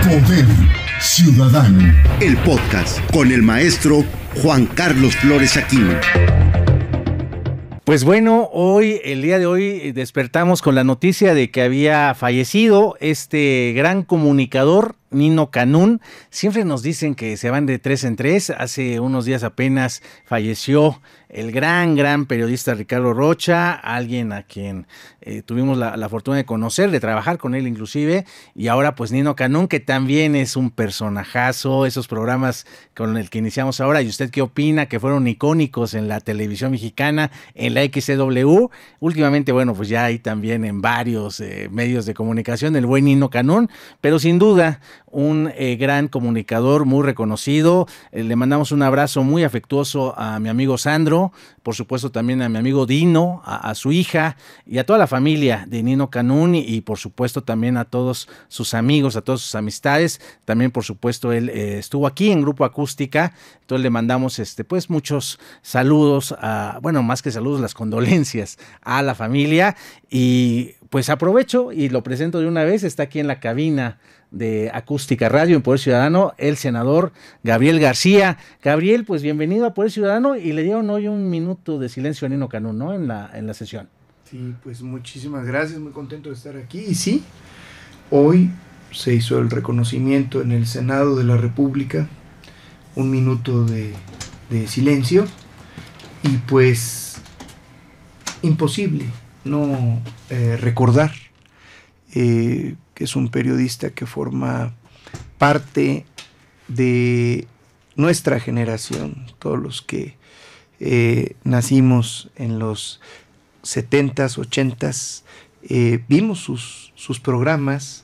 Poder Ciudadano. El podcast con el maestro Juan Carlos Flores Aquino. Pues bueno, el día de hoy despertamos con la noticia de que había fallecido este gran comunicador, Nino Canún. Siempre nos dicen que se van de tres en tres. Hace unos días apenas falleció el gran periodista Ricardo Rocha, alguien a quien tuvimos la fortuna de conocer, de trabajar con él inclusive, y ahora pues Nino Canún, que también es un personajazo, esos programas con el que iniciamos ahora. ¿Y usted qué opina? Que fueron icónicos en la televisión mexicana, en la XCW, últimamente, bueno, pues ya hay también en varios medios de comunicación el buen Nino Canún, pero sin duda un gran comunicador muy reconocido. Le mandamos un abrazo muy afectuoso a mi amigo Sandro, por supuesto también a mi amigo Dino, a su hija y a toda la familia de Nino Canún y por supuesto también a todos sus amigos, a todas sus amistades. También por supuesto él estuvo aquí en Grupo Acústica, entonces le mandamos pues muchos saludos, más que saludos, las condolencias a la familia. Y pues aprovecho y lo presento de una vez, está aquí en la cabina de Acústica Radio en Poder Ciudadano, el senador Gabriel García. Gabriel, pues bienvenido a Poder Ciudadano, y le dieron hoy un minuto de silencio a Nino Canún, ¿no? En la sesión. Sí, pues muchísimas gracias, muy contento de estar aquí. Y sí, hoy se hizo el reconocimiento en el Senado de la República, un minuto de silencio, y pues imposible no recordar que es un periodista que forma parte de nuestra generación, todos los que nacimos en los 70s, 80s, vimos sus programas.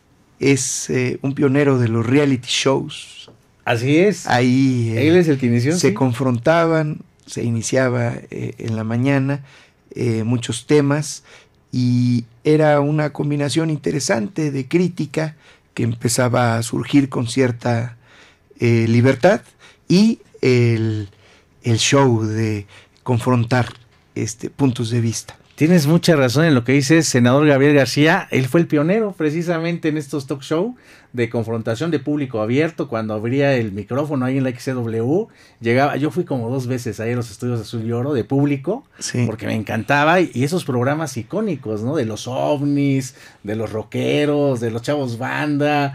Es un pionero de los reality shows. Así es. Ahí él es el que inició. Se confrontaban, se iniciaba en la mañana muchos temas, y era una combinación interesante de crítica que empezaba a surgir con cierta libertad, y el show de confrontar puntos de vista. Tienes mucha razón en lo que dices, senador Gabriel García. Él fue el pionero precisamente en estos talk show de confrontación de público abierto, cuando abría el micrófono ahí en la XCW. Yo fui como 2 veces ahí a los estudios Azul y Oro de público, sí, porque me encantaba, y esos programas icónicos, ¿no? De los ovnis, de los rockeros, de los chavos banda,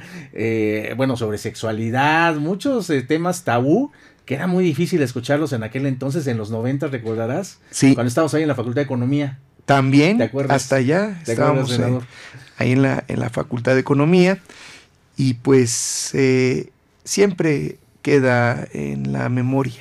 sobre sexualidad, muchos temas tabú, que era muy difícil escucharlos en aquel entonces, en los 90, ¿recordarás? Sí. Cuando estábamos ahí en la Facultad de Economía. También, hasta allá, estábamos ahí en la Facultad de Economía, y pues siempre queda en la memoria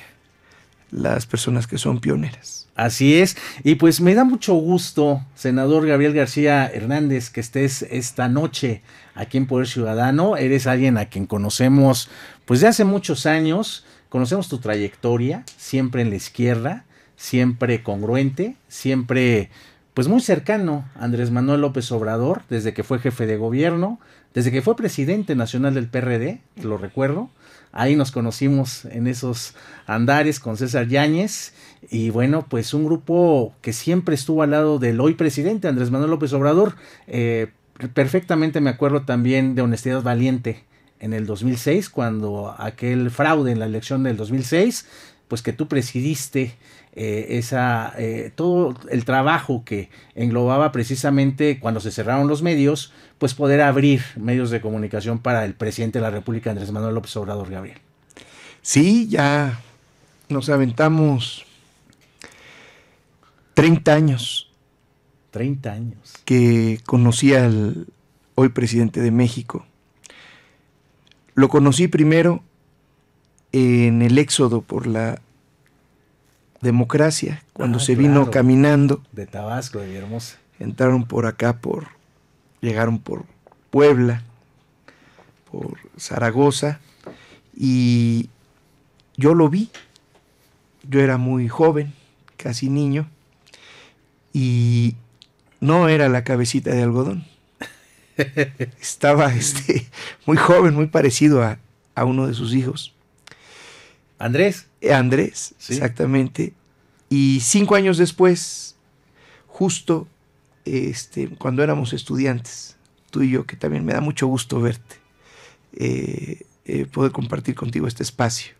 las personas que son pioneras. Así es, y pues me da mucho gusto, senador Gabriel García Hernández, que estés esta noche aquí en Poder Ciudadano. Eres alguien a quien conocemos pues de hace muchos años. Conocemos tu trayectoria, siempre en la izquierda, siempre congruente, siempre pues muy cercano a Andrés Manuel López Obrador, desde que fue jefe de gobierno, desde que fue presidente nacional del PRD, lo recuerdo. Ahí nos conocimos en esos andares con César Yáñez, y bueno, pues un grupo que siempre estuvo al lado del hoy presidente Andrés Manuel López Obrador. Perfectamente me acuerdo también de Honestidad Valiente, en el 2006, cuando aquel fraude en la elección del 2006, pues que tú presidiste todo el trabajo que englobaba precisamente cuando se cerraron los medios, pues poder abrir medios de comunicación para el presidente de la República, Andrés Manuel López Obrador, Gabriel. Sí, ya nos aventamos 30 años. 30 años. Que conocí al hoy presidente de México. Lo conocí primero en el éxodo por la democracia, cuando se vino caminando. De Tabasco, de Villahermosa. Entraron por acá, llegaron por Puebla, por Zaragoza, y yo lo vi. Yo era muy joven, casi niño, y no era la cabecita de algodón. Estaba muy joven, muy parecido a uno de sus hijos. Andrés. Andrés, ¿sí? Exactamente. Y 5 años después, justo cuando éramos estudiantes, tú y yo, que también me da mucho gusto verte, poder compartir contigo este espacio.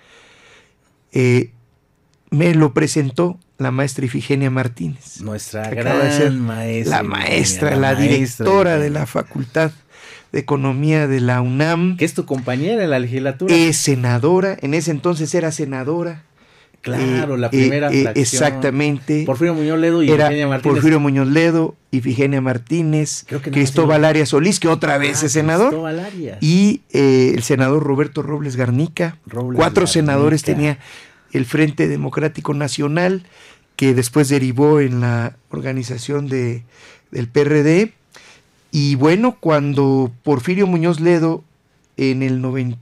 Me lo presentó la maestra Ifigenia Martínez. Nuestra gran maestra. La maestra, la directora de la Facultad de Economía de la UNAM. Que es tu compañera en la legislatura. Es senadora, en ese entonces era senadora. Claro, la primera fracción. Exactamente. Porfirio Muñoz Ledo y Ifigenia Martínez. Porfirio Muñoz Ledo, Ifigenia Martínez, Cristóbal Arias Solís, que otra vez es senador. Cristóbal Arias. Y el senador Roberto Robles Garnica. 4 senadores tenía el Frente Democrático Nacional, que después derivó en la organización del PRD. Y bueno, cuando Porfirio Muñoz Ledo en el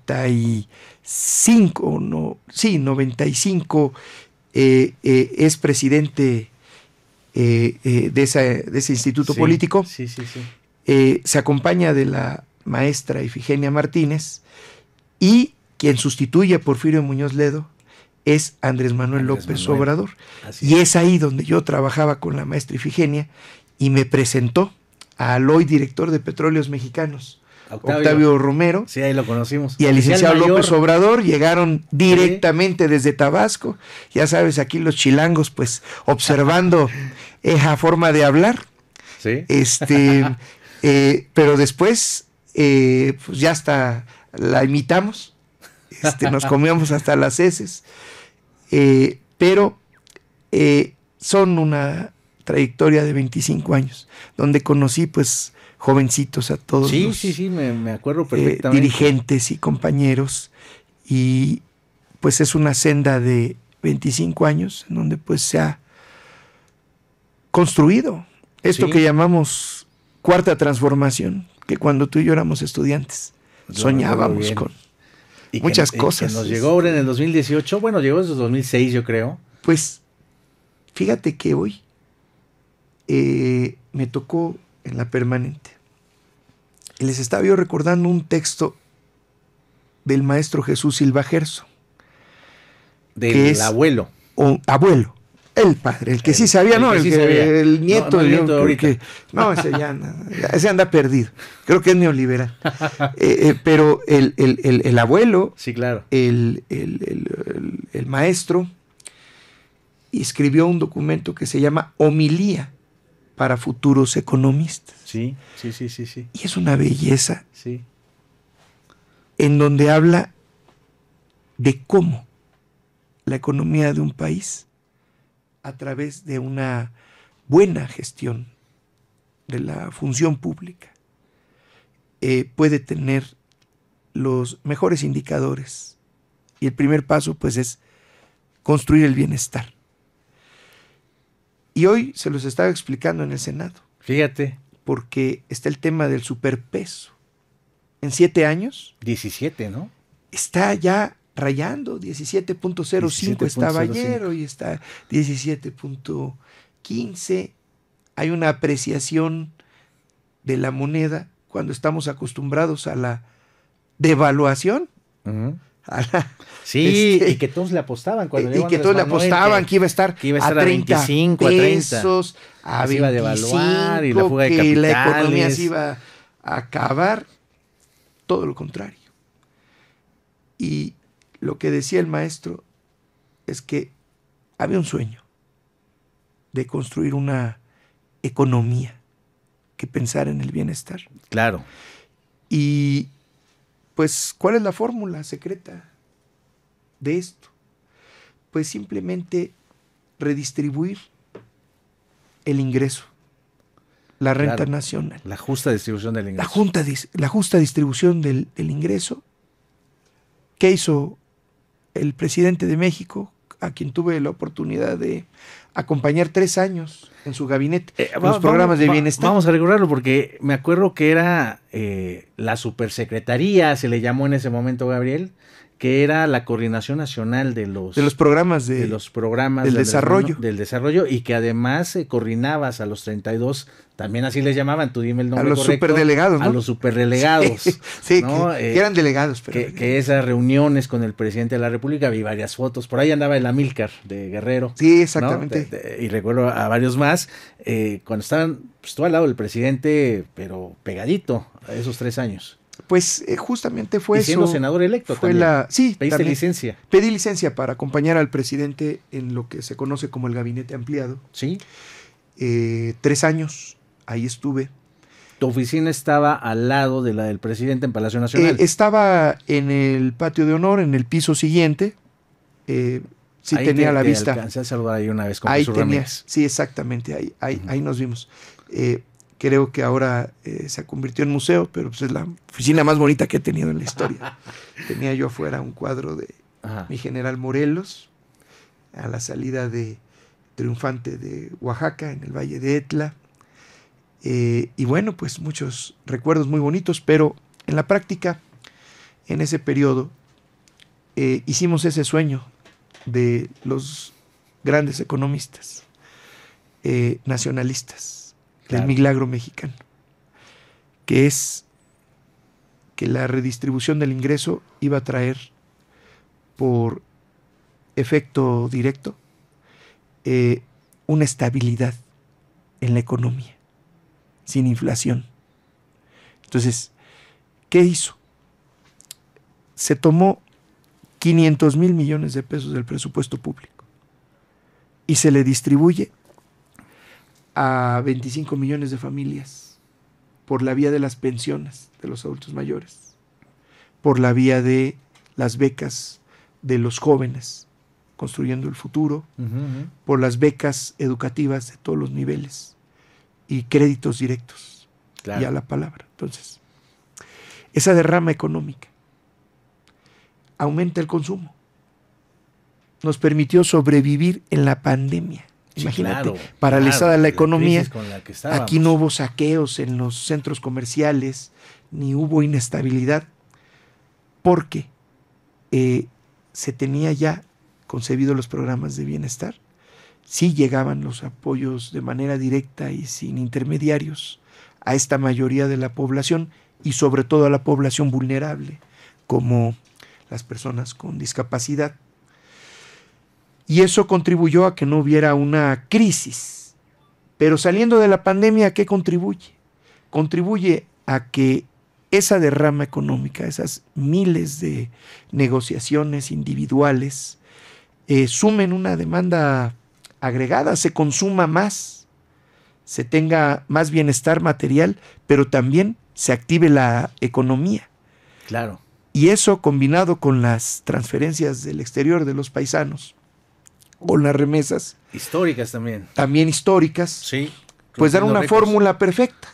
95 es presidente de ese instituto político, se acompaña de la maestra Ifigenia Martínez, y quien sustituye a Porfirio Muñoz Ledo es Andrés Manuel López Obrador. Y es ahí donde yo trabajaba con la maestra Ifigenia, y me presentó al hoy director de Petróleos Mexicanos, Octavio Romero. Sí, ahí lo conocimos. Y al licenciado López Obrador. Llegaron directamente desde Tabasco. Ya sabes, aquí los chilangos, pues, observando esa forma de hablar. Sí. Pero después, pues ya hasta la imitamos. Nos comíamos hasta las heces. Pero son una trayectoria de 25 años, donde conocí, pues, jovencitos a todos los me acuerdo perfectamente. Dirigentes y compañeros, y pues es una senda de 25 años en donde pues se ha construido esto que llamamos cuarta transformación, que cuando tú y yo éramos estudiantes soñábamos con muchas cosas. Que nos llegó ahora en el 2018, bueno, llegó desde 2006 yo creo. Pues fíjate que hoy me tocó en la permanente. Y les estaba yo recordando un texto del maestro Jesús Silva Gerso. Del abuelo. Abuelo, el padre, el que sí sabía, el nieto. Ese anda perdido. Creo que es neoliberal. Pero el abuelo, sí, claro. el maestro, escribió un documento que se llama Homilía para futuros economistas. Sí. Y es una belleza. Sí. En donde habla de cómo la economía de un país, a través de una buena gestión de la función pública, puede tener los mejores indicadores. Y el primer paso, pues, es construir el bienestar. Y hoy se los estaba explicando en el Senado. Fíjate. Porque está el tema del superpeso. En 7 años. 17, ¿no? Está ya rayando, 17.05 estaba ayer, hoy está 17.15. Hay una apreciación de la moneda cuando estamos acostumbrados a la devaluación. Uh-huh. Y que todos le apostaban cuando que todos le apostaban que iba a estar a 25 pesos, a 25, se iba a devaluar y la fuga de capitales, la economía se iba a acabar. Todo lo contrario. Y lo que decía el maestro es que había un sueño de construir una economía que pensara en el bienestar. Claro. Y pues, ¿cuál es la fórmula secreta de esto? Pues simplemente redistribuir el ingreso, la renta nacional. La justa distribución del ingreso. La justa distribución del ingreso. ¿Qué hizo el presidente de México, a quien tuve la oportunidad de acompañar 3 años en su gabinete, los programas de bienestar? Vamos a recordarlo porque me acuerdo que era la supersecretaría, se le llamó en ese momento, Gabriel, que era la coordinación nacional de los programas del desarrollo, y que además coordinabas a los 32, también así les llamaban, tú dime el nombre correcto. A los superdelegados, ¿no? A los superdelegados. Sí, ¿no? que eran delegados. Pero que esas reuniones con el presidente de la República, vi varias fotos, por ahí andaba el Amílcar de Guerrero. Sí, exactamente. ¿No? Y recuerdo a varios más, cuando estaban, pues, tú al lado del presidente, pero pegadito a esos 3 años. Pues justamente fue y eso. siendo senador electo fue también. Sí, pediste también. licencia. Pedí licencia para acompañar al presidente en lo que se conoce como el gabinete ampliado. Sí. 3 años, ahí estuve. Tu oficina estaba al lado de la del presidente en Palacio Nacional. Estaba en el patio de honor, en el piso siguiente. Sí, ahí tenía la te vista. Alcancé a saludar ahí una vez con Ahí Jesús tenía, Ramírez. sí, exactamente, ahí nos vimos. Creo que ahora se convirtió en museo, pero pues es la oficina más bonita que he tenido en la historia. Tenía yo afuera un cuadro de mi general Morelos, a la salida de triunfante de Oaxaca, en el Valle de Etla. Y bueno, pues muchos recuerdos muy bonitos, pero en la práctica, en ese periodo, hicimos ese sueño de los grandes economistas nacionalistas del milagro mexicano, que es que la redistribución del ingreso iba a traer por efecto directo una estabilidad en la economía, sin inflación. Entonces, ¿qué hizo? Se tomó 500,000 millones de pesos del presupuesto público y se le distribuye a 25 millones de familias por la vía de las pensiones de los adultos mayores, por la vía de las becas de los jóvenes construyendo el futuro, por las becas educativas de todos los niveles y créditos directos, y a la palabra. Entonces, esa derrama económica aumenta el consumo, nos permitió sobrevivir en la pandemia. Imagínate, paralizada la economía, aquí no hubo saqueos en los centros comerciales, ni hubo inestabilidad, porque se tenía ya concebido los programas de bienestar. Sí llegaban los apoyos de manera directa y sin intermediarios a esta mayoría de la población y sobre todo a la población vulnerable, como las personas con discapacidad. Y eso contribuyó a que no hubiera una crisis. Pero saliendo de la pandemia, ¿a qué contribuye? Contribuye a que esa derrama económica, esas miles de negociaciones individuales, sumen una demanda agregada, se consuma más, se tenga más bienestar material, pero también se active la economía. Claro. Y eso, combinado con las transferencias del exterior de los paisanos, con las remesas históricas también históricas, sí, pues dan una fórmula perfecta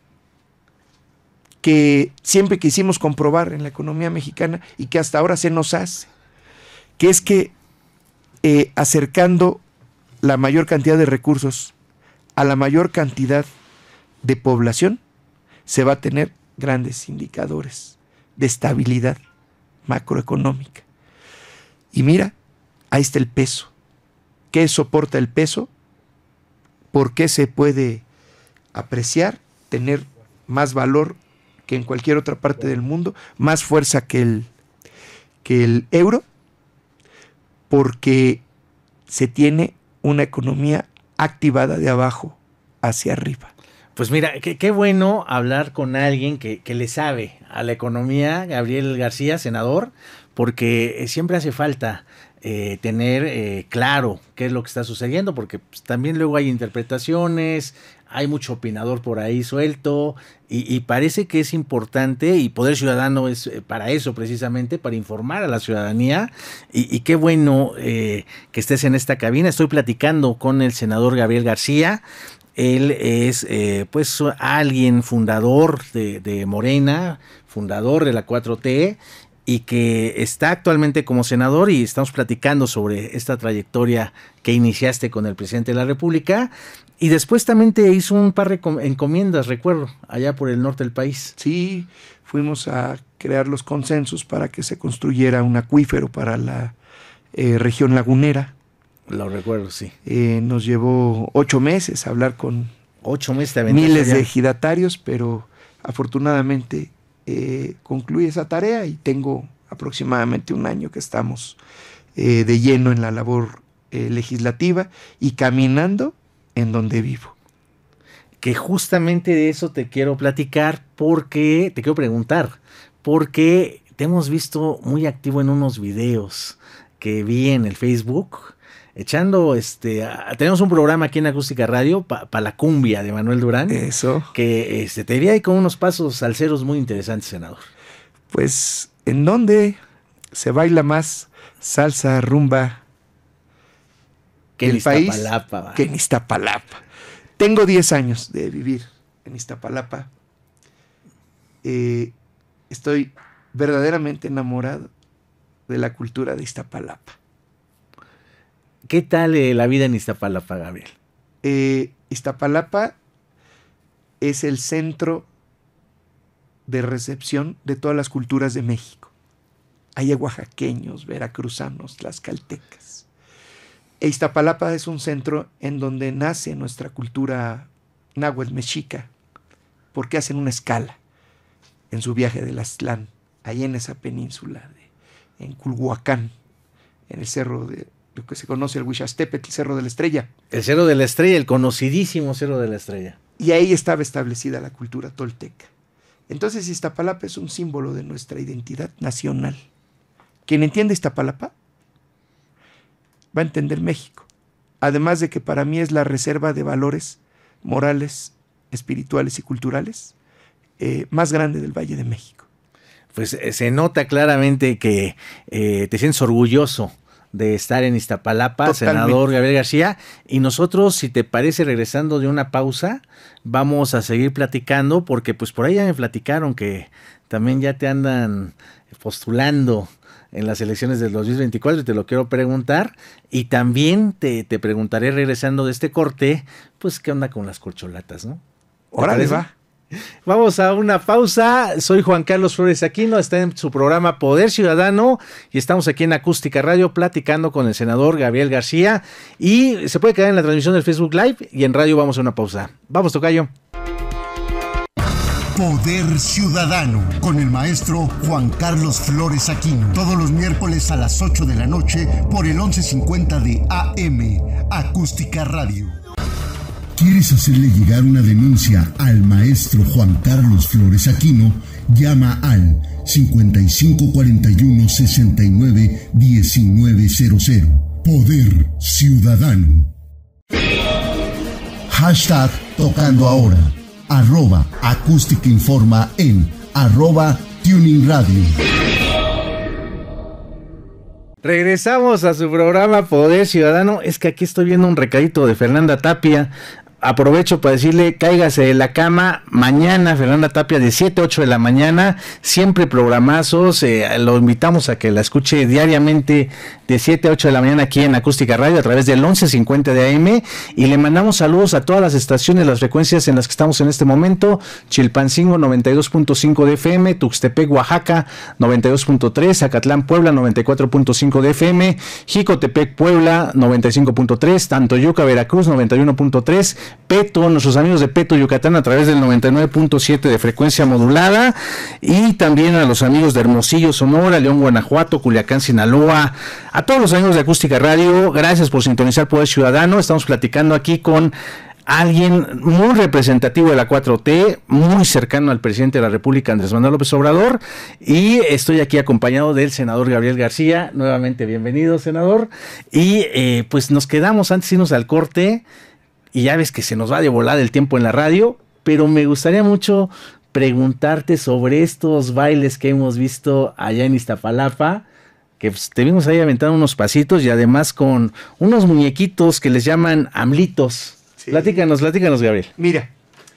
que siempre quisimos comprobar en la economía mexicana y que hasta ahora se nos hace, que es que acercando la mayor cantidad de recursos a la mayor cantidad de población, se va a tener grandes indicadores de estabilidad macroeconómica. Y mira, ahí está el peso. ¿Qué soporta el peso? ¿Por qué se puede apreciar, tener más valor que en cualquier otra parte del mundo, más fuerza que el euro? Porque se tiene una economía activada de abajo hacia arriba. Pues mira, qué bueno hablar con alguien que le sabe a la economía, Gabriel García, senador, porque siempre hace falta tener claro qué es lo que está sucediendo, porque pues, también luego hay interpretaciones, hay mucho opinador por ahí suelto, y parece que es importante, y Poder Ciudadano es para eso precisamente, para informar a la ciudadanía, y qué bueno que estés en esta cabina. Estoy platicando con el senador Gabriel García. Él es pues alguien fundador de Morena, fundador de la 4T, y que está actualmente como senador, y estamos platicando sobre esta trayectoria que iniciaste con el presidente de la República, y después también te hizo un par de encomiendas, recuerdo, allá por el norte del país. Sí, fuimos a crear los consensos para que se construyera un acuífero para la región lagunera. Lo recuerdo, sí. Nos llevó 8 meses hablar con 8 meses miles de ejidatarios, pero afortunadamente concluí esa tarea y tengo aproximadamente 1 año que estamos de lleno en la labor legislativa y caminando en donde vivo. que justamente de eso te quiero platicar, porque te quiero preguntar, porque te hemos visto muy activo en unos videos que vi en el Facebook, echando, tenemos un programa aquí en Acústica Radio, para la cumbia de Manuel Durán. Eso. Que te vi ahí con unos pasos salseros muy interesantes, senador. Pues, ¿en dónde se baila más salsa, rumba que en país? Iztapalapa. Que en Iztapalapa. Tengo 10 años de vivir en Iztapalapa. Estoy verdaderamente enamorado de la cultura de Iztapalapa. ¿Qué tal la vida en Iztapalapa, Gabriel? Iztapalapa es el centro de recepción de todas las culturas de México. Hay oaxaqueños, veracruzanos, tlaxcaltecas. Iztapalapa es un centro en donde nace nuestra cultura náhuatl mexica, porque hacen una escala en su viaje del Aztlán, ahí en esa península, en Culhuacán, en el cerro de lo que se conoce el Huixastepetl, el Cerro de la Estrella. El Cerro de la Estrella, el conocidísimo Cerro de la Estrella. Y ahí estaba establecida la cultura tolteca. Entonces Iztapalapa es un símbolo de nuestra identidad nacional. Quien entiende Iztapalapa va a entender México. Además de que para mí es la reserva de valores morales, espirituales y culturales más grande del Valle de México. Pues se nota claramente que te sientes orgulloso de estar en Iztapalapa, Totalmente. Senador Gabriel García, y nosotros, si te parece, regresando de una pausa, vamos a seguir platicando, porque pues por ahí ya me platicaron que también ya te andan postulando en las elecciones del 2024, y te lo quiero preguntar, y también te preguntaré, regresando de este corte, pues qué onda con las corcholatas, ¿no? Órale, va. Vamos a una pausa. Soy Juan Carlos Flores Aquino, está en su programa Poder Ciudadano y estamos aquí en Acústica Radio platicando con el senador Gabriel García, y se puede quedar en la transmisión del Facebook Live y en radio. Vamos a una pausa. Vamos, tocayo. Poder Ciudadano con el maestro Juan Carlos Flores Aquino. Todos los miércoles a las 8 de la noche por el 1150 de AM Acústica Radio. ¿Quieres hacerle llegar una denuncia al maestro Juan Carlos Flores Aquino? Llama al 5541 69 1900. Poder Ciudadano. Hashtag Tocando Ahora. Acústica Informa en @Tuning Radio. Regresamos a su programa Poder Ciudadano. Es que aquí estoy viendo un recadito de Fernanda Tapia. Aprovecho para decirle, cáigase de la cama mañana, Fernanda Tapia, de 7 a 8 de la mañana, siempre programazos. Lo invitamos a que la escuche diariamente de 7 a 8 de la mañana aquí en Acústica Radio a través del 1150 de AM, y le mandamos saludos a todas las estaciones, las frecuencias en las que estamos en este momento: Chilpancingo 92.5 de FM, Tuxtepec, Oaxaca 92.3, Zacatlán, Puebla 94.5 de FM, Jicotepec, Puebla 95.3, Tantoyuca, Veracruz 91.3, Peto, nuestros amigos de Peto, Yucatán, a través del 99.7 de frecuencia modulada, y también a los amigos de Hermosillo, Sonora, León, Guanajuato, Culiacán, Sinaloa, a todos los amigos de Acústica Radio. Gracias por sintonizar Poder Ciudadano. Estamos platicando aquí con alguien muy representativo de la 4T, muy cercano al presidente de la República, Andrés Manuel López Obrador, y estoy aquí acompañado del senador Gabriel García. Nuevamente bienvenido, senador, y pues nos quedamos antes de irnos al corte, y ya ves que se nos va de volada el tiempo en la radio, pero me gustaría mucho preguntarte sobre estos bailes que hemos visto allá en Iztapalapa, que pues, te vimos ahí aventando unos pasitos y además con unos muñequitos que les llaman amlitos. Sí. Platícanos, Gabriel. Mira,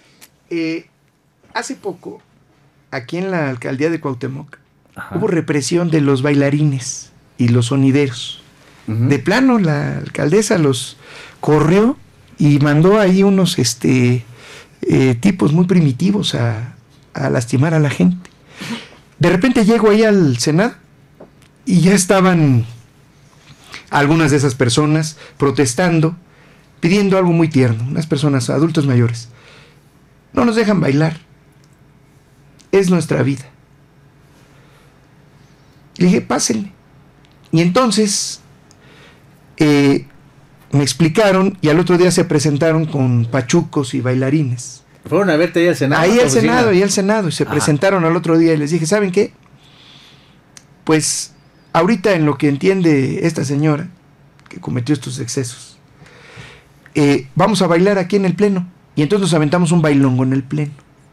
hace poco, aquí en la alcaldía de Cuauhtémoc, hubo represión de los bailarines y los sonideros. De plano, la alcaldesa los corrió y mandó ahí unos tipos muy primitivos a lastimar a la gente. De repente llego ahí al Senado y ya estaban algunas de esas personas protestando, pidiendo algo muy tierno, unas personas, adultos mayores. No nos dejan bailar, es nuestra vida. Le dije, pásenle. Y entonces me explicaron y al otro día se presentaron con pachucos y bailarines. Fueron a verte ahí al Senado. Ahí al Senado, y se presentaron al otro día y les dije, ¿saben qué? Pues ahorita en lo que entiende esta señora que cometió estos excesos, vamos a bailar aquí en el Pleno. Y entonces nos aventamos un bailongo en el Pleno.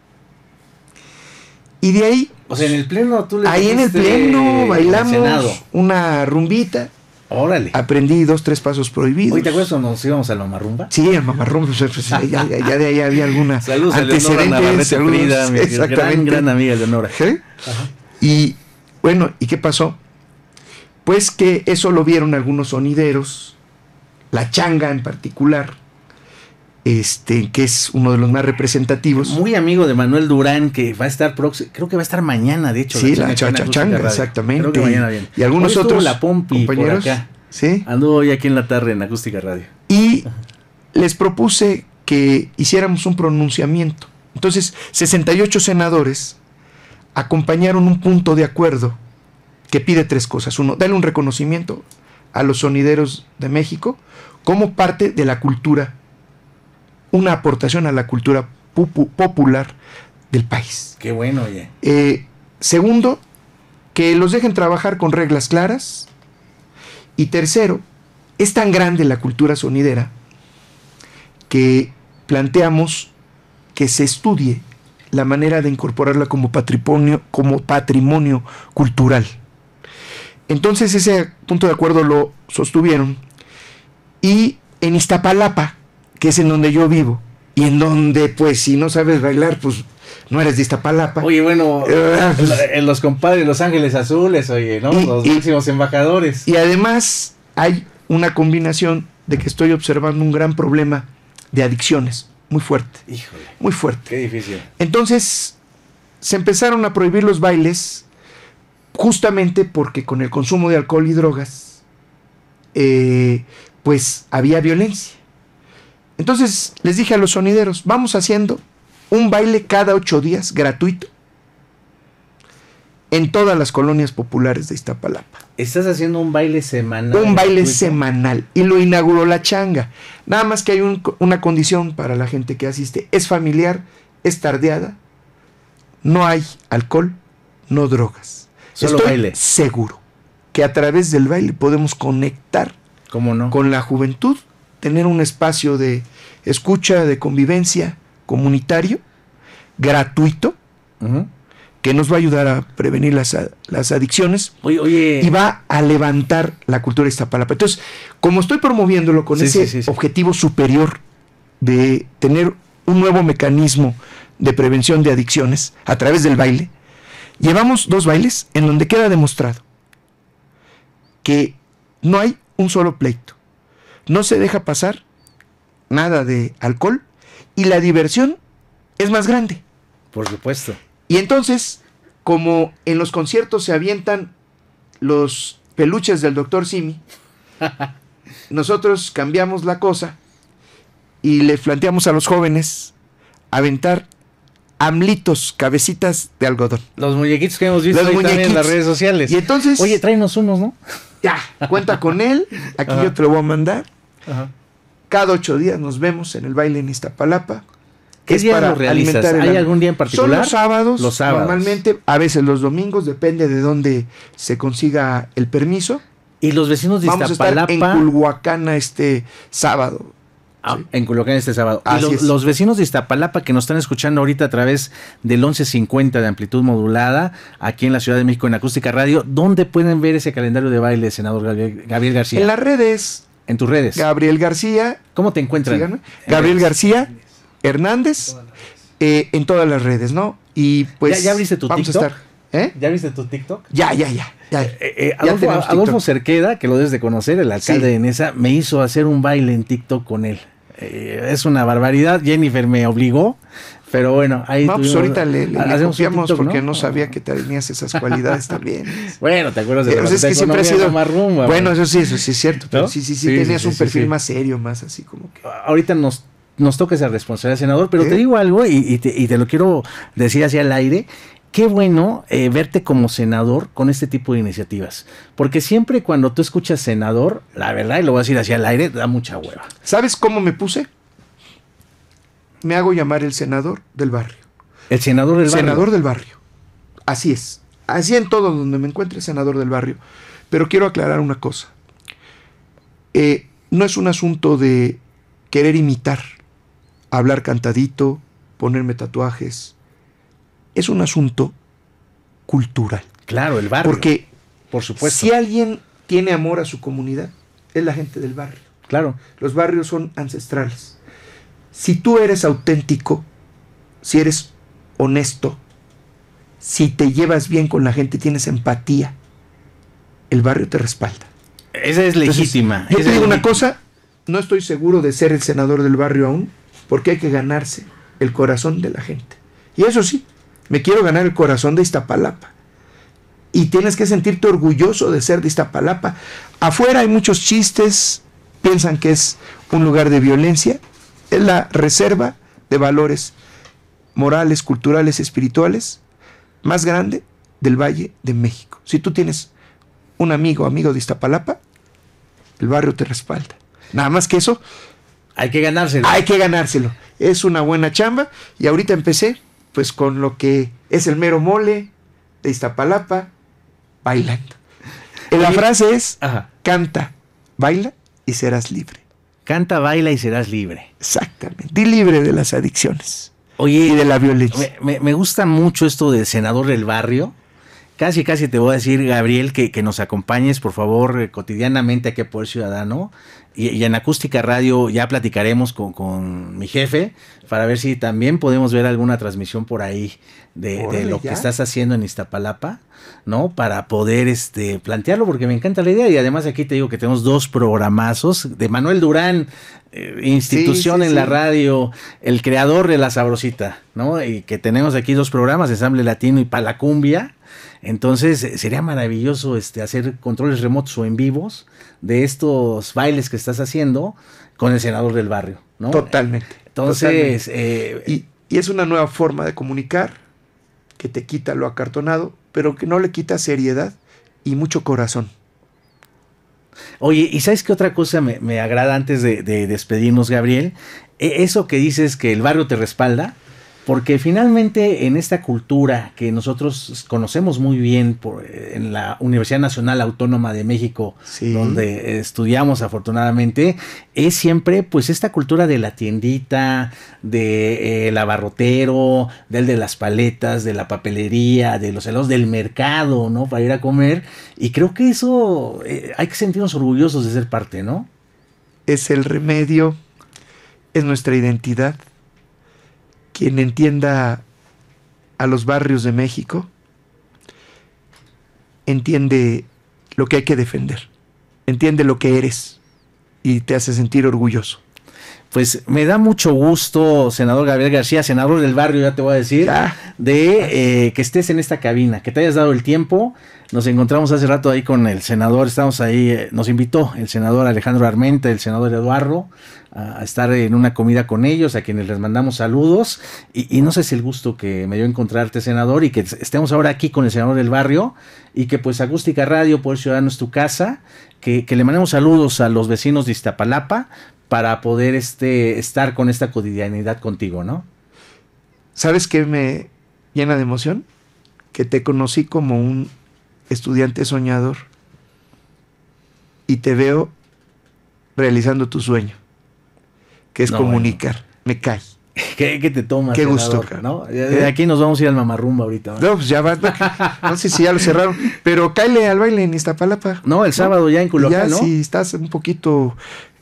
Y de ahí... O sea, en el Pleno tú le... Ahí en el Pleno bailamos una rumbita. Órale. Aprendí 2, 3 pasos prohibidos. Oye, ¿te acuerdas cuando nos íbamos al Mamarrumba? Sí, al Mamarrumba, pues, ya de ahí había alguna saludos a Leonora Navarrete Frida, mi gran amiga Leonora. ¿Sí? Y bueno, ¿y qué pasó? Pues que eso lo vieron algunos sonideros, La Changa en particular, que es uno de los más representativos. Muy amigo de Manuel Durán, que va a estar próximo, creo que va a estar mañana, de hecho. Sí, la Changa, exactamente. Creo que mañana viene. Y algunos otros la Pompi compañeros. Por acá. Sí. Anduvo hoy aquí en la tarde en Acústica Radio. Y les propuse que hiciéramos un pronunciamiento. Entonces, 68 senadores acompañaron un punto de acuerdo que pide 3 cosas. Uno, darle un reconocimiento a los sonideros de México como parte de la cultura, una aportación a la cultura popular del país. Qué bueno, oye. Segundo, que los dejen trabajar con reglas claras. Y tercero, es tan grande la cultura sonidera que planteamos que se estudie la manera de incorporarla como patrimonio cultural. Entonces ese punto de acuerdo lo sostuvieron, y en Iztapalapa, que es en donde yo vivo, y en donde pues si no sabes bailar, pues no eres de Iztapalapa. Oye, bueno, los compadres Los Ángeles Azules, oye, ¿no? Los máximos embajadores. Y además hay una combinación de que estoy observando un gran problema de adicciones, muy fuerte. Híjole. Muy fuerte. Qué difícil. Entonces, se empezaron a prohibir los bailes justamente porque con el consumo de alcohol y drogas, pues había violencia. Entonces, les dije a los sonideros, vamos haciendo un baile cada 8 días, gratuito, en todas las colonias populares de Iztapalapa. ¿Estás haciendo un baile semanal? Un baile semanal, y lo inauguró La Changa. Nada más que hay una condición para la gente que asiste: es familiar, es tardeada, no hay alcohol, no drogas. Solo Estoy baile. seguro que a través del baile podemos conectar ¿cómo no? con la juventud, tener un espacio de escucha, de convivencia comunitario, gratuito, que nos va a ayudar a prevenir las adicciones. Oye. Y va a levantar la cultura de Iztapalapa. Entonces, como estoy promoviéndolo con ese objetivo superior de tener un nuevo mecanismo de prevención de adicciones a través del baile, llevamos 2 bailes en donde queda demostrado que no hay un solo pleito, no se deja pasar nada de alcohol, y la diversión es más grande. Por supuesto. Y entonces, como en los conciertos se avientan los peluches del Dr. Simi, nosotros cambiamos la cosa y le planteamos a los jóvenes aventar amlitos, cabecitas de algodón. Los muñequitos que hemos visto ahí también en las redes sociales. Y entonces... Oye, tráenos unos, ¿no? Ya, cuenta con él. Aquí yo te lo voy a mandar. Ajá. Cada 8 días nos vemos en el baile en Iztapalapa. ¿Qué día lo realizas? ¿Hay algún día en particular? Son los sábados. Los sábados. Normalmente, a veces los domingos, depende de dónde se consiga el permiso. ¿Y los vecinos de Vamos Iztapalapa? a estar en Culhuacán este sábado. Sí. En Culhuacán este sábado. Así Y los vecinos de Iztapalapa que nos están escuchando ahorita a través del 1150 de amplitud modulada, aquí en la Ciudad de México en Acústica Radio, ¿dónde pueden ver ese calendario de baile, senador Gabriel García? En las redes. En tus redes. Gabriel García. ¿Cómo te encuentran? Síganme. Gabriel García Hernández. En todas las redes, ¿no? Y pues ¿Ya abriste tu vamos TikTok? a estar. ¿Ya viste tu TikTok? Ya. Adolfo Cerqueda, que lo debes de conocer, el alcalde de Nesa, me hizo hacer un baile en TikTok con él. Es una barbaridad. Jennifer me obligó, pero bueno, ahí no, pues ahorita le confiamos, TikTok, porque no sabía que tenías esas cualidades también. Bueno, ¿te acuerdas de la es que siempre ha sido más rumba? Bueno, eso sí es cierto, pero ¿no? sí tenías un perfil más serio, más así como que... Ahorita nos toca esa responsabilidad, senador, pero te digo algo y te lo quiero decir hacia el aire. qué bueno verte como senador con este tipo de iniciativas. Porque siempre cuando tú escuchas senador, la verdad, y lo voy a decir hacia el aire, da mucha hueva. ¿Sabes cómo me puse? Me hago llamar el senador del barrio. El senador del barrio. Senador del barrio. Así es. Así en todo donde me encuentre, senador del barrio. Pero quiero aclarar una cosa. No es un asunto de querer imitar, hablar cantadito, ponerme tatuajes. Es un asunto cultural. Claro, el barrio. Porque, por supuesto, si alguien tiene amor a su comunidad, es la gente del barrio. claro. Los barrios son ancestrales. Si tú eres auténtico, si eres honesto, si te llevas bien con la gente, tienes empatía, el barrio te respalda. Esa es legítima. Entonces, yo te digo una cosa, no estoy seguro de ser el senador del barrio aún, porque hay que ganarse el corazón de la gente. Y eso sí, me quiero ganar el corazón de Iztapalapa. Y tienes que sentirte orgulloso de ser de Iztapalapa. Afuera hay muchos chistes, piensan que es un lugar de violencia. Es la reserva de valores morales, culturales, espirituales más grande del Valle de México. Si tú tienes un amigo de Iztapalapa, el barrio te respalda. Nada más que eso, hay que ganárselo. hay que ganárselo. Es una buena chamba y ahorita empecé pues con lo que es el mero mole de Iztapalapa, bailando. La frase es, Ajá. canta, baila y serás libre. Canta, baila y serás libre. Exactamente. Di libre de las adicciones. Oye, Y de la violencia. me gusta mucho esto del senador del barrio. Casi te voy a decir, Gabriel, que nos acompañes, por favor, cotidianamente aquí a Poder Ciudadano. Y en Acústica Radio ya platicaremos con mi jefe para ver si también podemos ver alguna transmisión por ahí de lo que estás haciendo en Iztapalapa, ¿no? Para poder plantearlo, porque me encanta la idea. Y además aquí te digo que tenemos 2 programazos de Manuel Durán, institución en la radio, el creador de La Sabrosita, ¿no? Y que tenemos aquí 2 programas, Ensamble Latino y Palacumbia. Entonces sería maravilloso hacer controles remotos o en vivos de estos bailes que estás haciendo con el senador del barrio, ¿no? Totalmente. Entonces, totalmente. Y es una nueva forma de comunicar que te quita lo acartonado, pero que no le quita seriedad y mucho corazón. Oye, ¿y sabes qué otra cosa me agrada antes de despedirnos, Gabriel? Eso que dices que el barrio te respalda. Porque finalmente en esta cultura que nosotros conocemos muy bien en la Universidad Nacional Autónoma de México, sí, donde estudiamos afortunadamente, es siempre pues esta cultura de la tiendita, de el abarrotero, del de las paletas, de la papelería, de los helados, del mercado, ¿no? Para ir a comer. Y creo que eso hay que sentirnos orgullosos de ser parte, ¿no? Es el remedio, es nuestra identidad. Quien entienda a los barrios de México, entiende lo que hay que defender, entiende lo que eres y te hace sentir orgulloso. Pues me da mucho gusto, senador Gabriel García, senador del barrio, ya te voy a decir, que estés en esta cabina, que te hayas dado el tiempo. Nos encontramos hace rato ahí con el senador, estamos ahí, nos invitó el senador Alejandro Armenta, el senador Eduardo, a estar en una comida con ellos, a quienes les mandamos saludos, y no sé si el gusto que me dio encontrarte, senador, y que estemos ahora aquí con el senador del barrio, y que pues Acústica Radio, Poder Ciudadano es tu casa, que le mandemos saludos a los vecinos de Iztapalapa, para poder estar con esta cotidianidad contigo, ¿no? ¿Sabes qué me llena de emoción? Que te conocí como un estudiante soñador y te veo realizando tu sueño, que es comunicar. Bueno. Me cae. ¿Qué te tomas? Qué senador, gusto, ¿no? De aquí nos vamos a ir al mamarrumba ahorita, ¿no? No, pues ya va. No sé si ya lo cerraron, pero cáele al baile en Iztapalapa. No, el sábado ya en Culhuacán, ¿no? Si estás un poquito,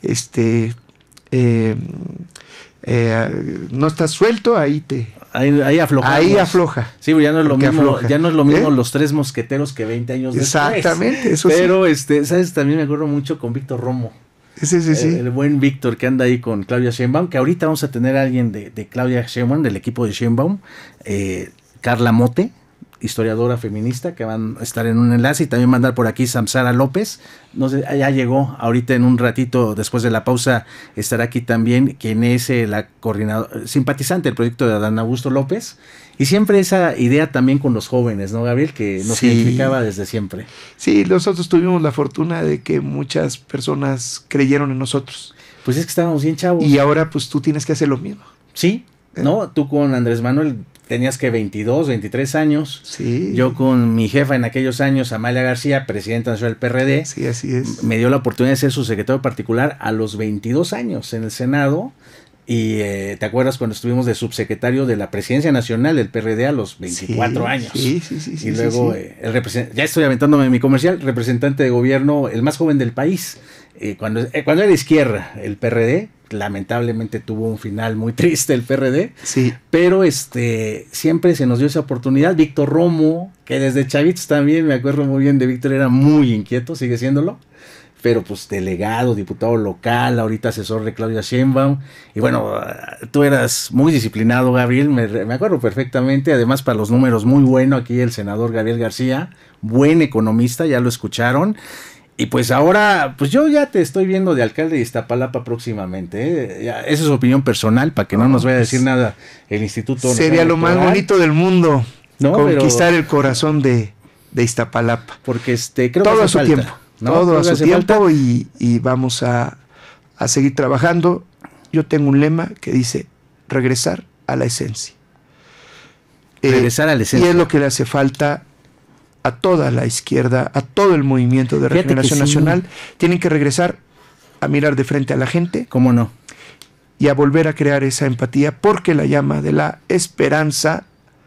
no estás suelto, ahí afloja. Ahí afloja. Sí, ya no es lo mismo, afloja. Ya no es lo mismo los 3 mosqueteros que 20 años Exactamente, después. Eso pero, sí. ¿sabes? También me acuerdo mucho con Víctor Romo. Sí. El buen Víctor que anda ahí con Claudia Sheinbaum, que ahorita vamos a tener a alguien de Claudia Sheinbaum, del equipo de Sheinbaum, Carla Mote, historiadora feminista, que van a estar en un enlace, y también mandar por aquí Samsara López, no sé, ya llegó, ahorita en un ratito después de la pausa estará aquí también, quien es la coordinadora, simpatizante del proyecto de Adán Augusto López, y siempre esa idea también con los jóvenes, ¿no, Gabriel? Que nos identificaba desde siempre. Sí, nosotros tuvimos la fortuna de que muchas personas creyeron en nosotros. Pues es que estábamos bien chavos. Y ahora pues tú tienes que hacer lo mismo. Sí, ¿no? Tú con Andrés Manuel tenías que 22, 23 años. Sí. Yo con mi jefa en aquellos años, Amalia García, presidenta nacional del PRD. Sí, así es. Me dio la oportunidad de ser su secretario particular a los 22 años en el Senado. Y ¿te acuerdas cuando estuvimos de subsecretario de la presidencia nacional del PRD a los 24 años? Sí. Y luego, ya estoy aventándome mi comercial, representante de gobierno, el más joven del país. Cuando era izquierda, el PRD, lamentablemente tuvo un final muy triste el PRD, sí. Pero siempre se nos dio esa oportunidad. Víctor Romo, que desde chavitos también, me acuerdo muy bien de Víctor, era muy inquieto, sigue siéndolo, pero pues delegado, diputado local, ahorita asesor de Claudia Sheinbaum, y bueno, tú eras muy disciplinado, Gabriel, me acuerdo perfectamente, además para los números muy bueno, aquí el senador Gabriel García, buen economista, ya lo escucharon. Y pues ahora, pues yo ya te estoy viendo de alcalde de Iztapalapa próximamente, ¿eh? Esa es su opinión personal, para que no nos vaya a decir nada el instituto. Sería lo más bonito del mundo, ¿no? Conquistar el corazón de Iztapalapa. Porque creo todo que a su falta, tiempo, ¿no? todo a su tiempo y vamos a seguir trabajando. Yo tengo un lema que dice, regresar a la esencia. Regresar a la esencia. Y es lo que le hace falta a toda la izquierda, a todo el movimiento de regeneración nacional. Tienen que regresar a mirar de frente a la gente. ¿Cómo no? Y a volver a crear esa empatía, porque la llama de la esperanza